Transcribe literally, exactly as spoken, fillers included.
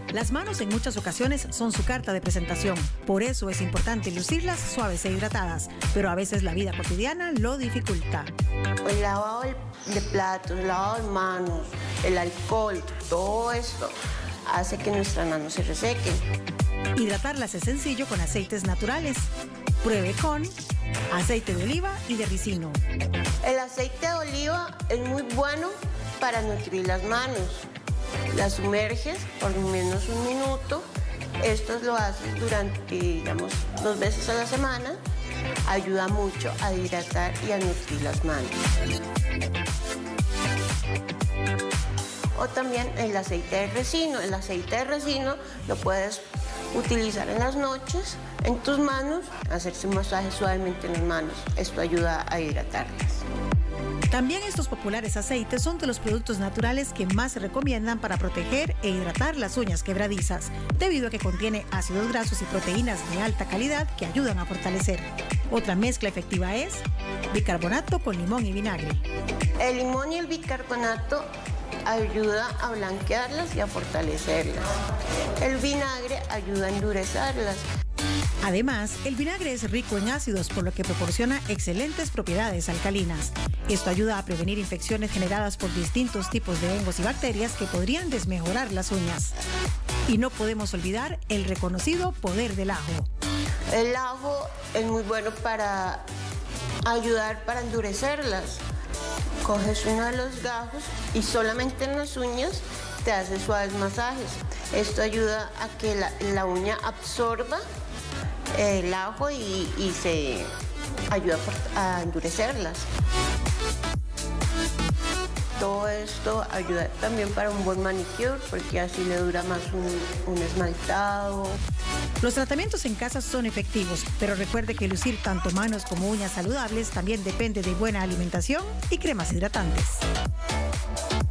Las manos en muchas ocasiones son su carta de presentación. Por eso es importante lucirlas suaves e hidratadas, pero a veces la vida cotidiana lo dificulta. El lavado de platos, el lavado de manos, el alcohol, todo esto hace que nuestras manos se resequen. Hidratarlas es sencillo con aceites naturales. Pruebe con aceite de oliva y de ricino. El aceite de oliva es muy bueno para nutrir las manos. Las sumerges por menos un minuto. Esto lo haces durante, digamos, dos veces a la semana. Ayuda mucho a hidratar y a nutrir las manos. O también el aceite de resino. El aceite de resino lo puedes utilizar en las noches en tus manos, hacerse un masaje suavemente en las manos. Esto ayuda a hidratarlas. También estos populares aceites son de los productos naturales que más se recomiendan para proteger e hidratar las uñas quebradizas, debido a que contiene ácidos grasos y proteínas de alta calidad que ayudan a fortalecer. Otra mezcla efectiva es bicarbonato con limón y vinagre. El limón y el bicarbonato ayuda a blanquearlas y a fortalecerlas. El vinagre ayuda a endurecerlas. Además, el vinagre es rico en ácidos, por lo que proporciona excelentes propiedades alcalinas. Esto ayuda a prevenir infecciones generadas por distintos tipos de hongos y bacterias que podrían desmejorar las uñas. Y no podemos olvidar el reconocido poder del ajo. El ajo es muy bueno para ayudar para endurecerlas. Coges uno de los gajos y solamente en las uñas te haces suaves masajes. Esto ayuda a que la, la uña absorba el ajo y, y se ayuda a endurecerlas. Todo esto ayuda también para un buen manicure porque así le dura más un, un esmaltado. Los tratamientos en casa son efectivos, pero recuerde que lucir tanto manos como uñas saludables también depende de buena alimentación y cremas hidratantes.